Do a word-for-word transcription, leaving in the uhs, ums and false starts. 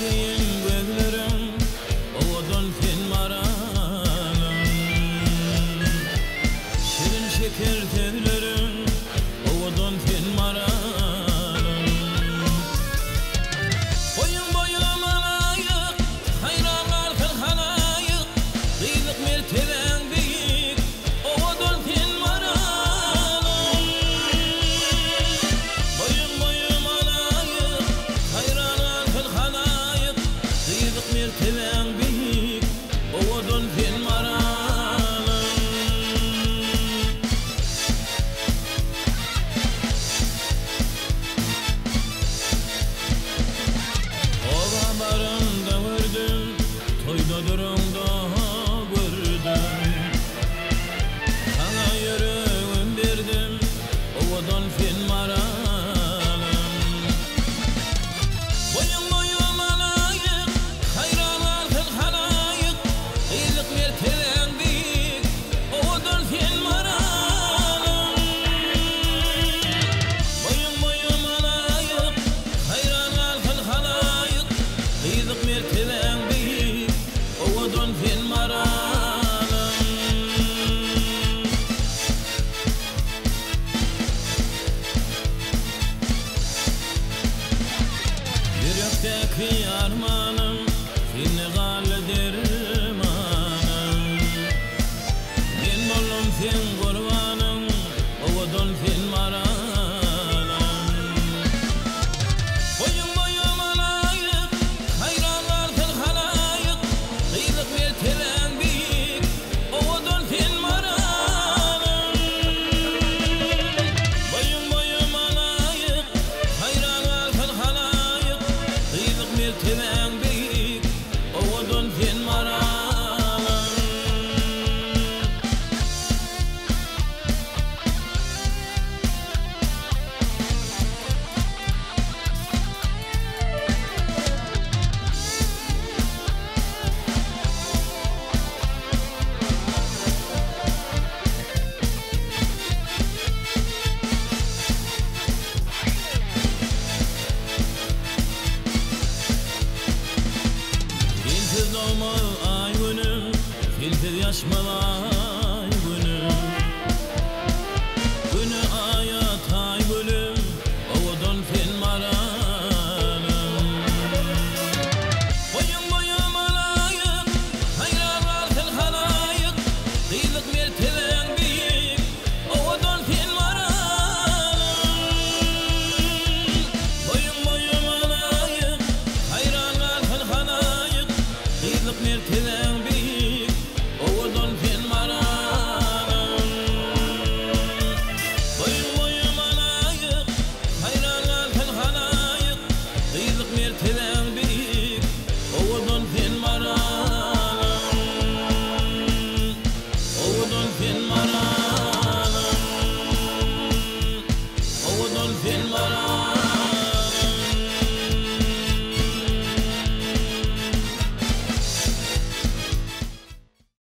Maviyin gözlerim ovadan sen maralım. Şirin şeker tezlerim ovadan sen maralım. Boyun boyun alayık hayranlar kıl halayık, kıyılık merteben büyük ovadan sen maralım. Boyun boyun alayık hayranlar kıl halayık, kıyılık merteben büyük ovadan sen maralım. Barında vurdum, toyda durumda vurdum. Sana yüreğim verdim, ovadan sen maralım. Boyun boyun alayık, hayranlar kıl halayık, kıyılık merteben büyük, ovadan sen maralım. Boyun boyun alayık, hayranlar kıl halayık, kıyılık merteben büyük, ovadan sen maralım. Yürekteki armanı